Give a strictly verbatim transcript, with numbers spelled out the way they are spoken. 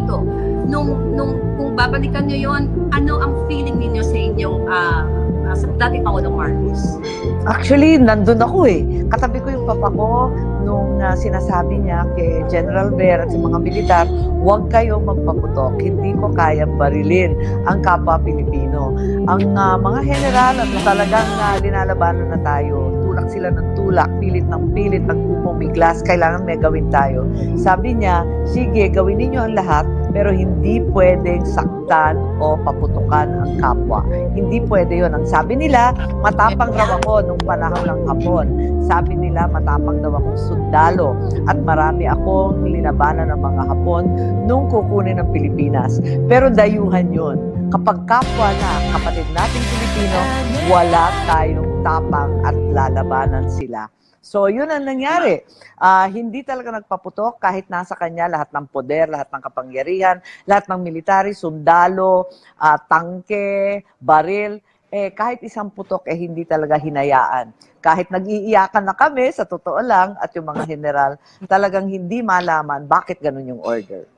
dito. Nung, nung, kung babalikan nyo yon, ano ang feeling ninyo sa inyong uh, uh, sa dati Pangulong Marcos? Actually, nandun ako eh. Katabi ko yung papa ko nung uh, sinasabi niya kay General Ver at sa mga militar, huwag kayo magpaputok, hindi ko kayang barilin ang kapwa Pilipino. Ang uh, mga general at talagang uh, linalabanan na tayo, tulak sila ng tulak, pilit ng pilit, nagpupumiglas, kailangan may gawin tayo. Sabi niya, sige, gawin ninyo ang lahat, pero hindi pwedeng saktan o paputukan ang kapwa. Hindi pwede yon. Ang sabi nila, matapang raw ako nung panahon ng Hapon. Sabi nila, matapang daw akong sundalo at marami akong linabanan ng mga Hapon nung kukunin ng Pilipinas. Pero dayuhan yon. Kapag kapwa na, kapatid nating Pilipino, wala tayong tapang at lalabanan sila. So, yun ang nangyari. Uh, hindi talaga nagpaputok kahit nasa kanya lahat ng poder, lahat ng kapangyarihan, lahat ng military, sundalo, uh, tangke, baril. Eh, kahit isang putok, eh, hindi talaga hinayaan. Kahit nag-iiyakan na kami, sa totoo lang, at yung mga general, talagang hindi malaman bakit ganun yung order.